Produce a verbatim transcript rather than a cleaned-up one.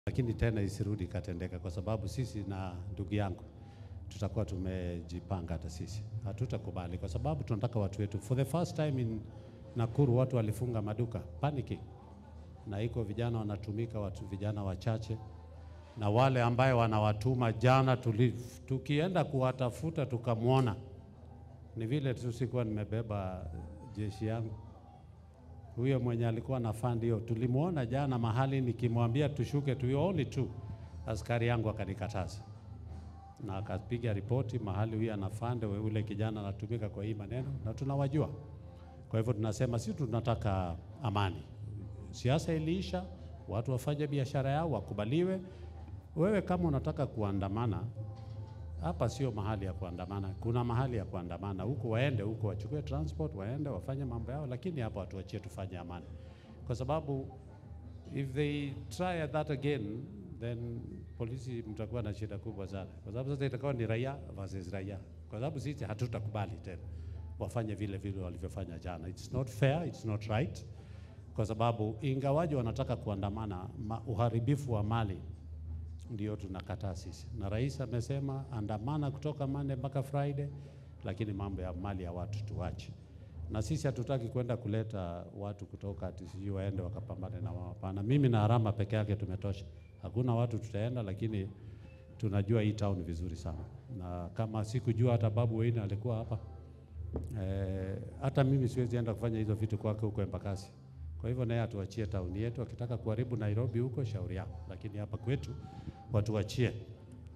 Lakini tena isirudi katendeka, kwa sababu sisi na ndugu yangu tutakuwa tumejipanga. Hata sisi hatutakubali, kwa sababu tunataka watu wetu. For the first time in Nakuru watu walifunga maduka, panicking, na iko vijana wanatumika, watu vijana wachache, na wale ambaye wanawatuma jana tuli, tukienda kuwatafuta tukamwona, ni vile tu sikuwa nimebeba jeshi yangu. Huyo mwenye alikuwa na fund hiyo tulimuona jana mahali, nikimwambia tushuke tu only two, askari yangu akanikataza na akapiga ripoti mahali huyo ana fund, ule kijana anatumika kwa hii maneno, na tunawajua. Kwa hivyo tunasema sisi tunataka amani. Siasa iliisha, watu wafanye biashara yao, wakubaliwe. Wewe kama unataka kuandamana, hapa sio mahali ya kuandamana. Kuna mahali ya kuandamana huko, waende huko, wachukue transport, waende wafanye mambo yao, lakini hapa watuachie tufanye amani. Kwa sababu if they try that again, then polisi mtakuwa na shida kubwa sana. Kwa sababu sasa itakuwa ni raia versus raia. Kwa sababu sisi hatutakubali tena wafanye vile vile walivyofanya jana. It's not fair, it's not right. Kwa sababu ingawaji wanataka kuandamana, uharibifu wa mali ndio tunakataa sisi. Na rais amesema andamana kutoka Monday mpaka Friday, lakini mambo ya mali ya watu tuache. Na sisi hatutaki kwenda kuleta watu kutoka ati sijui waende wakapambane na wao. Hapana, mimi na Arama peke yake tumetosha. Hakuna watu tutaenda, lakini tunajua hii town vizuri sana. Na kama sikujua hata babu Wayne alikuwa hapa, eh, hata mimi siwezi enda kufanya hizo vitu kwake huko Embakasi. Kwa hivyo naye atuachie town yetu. Akitaka kuharibu Nairobi huko shauri yao, lakini hapa kwetu watu wachie.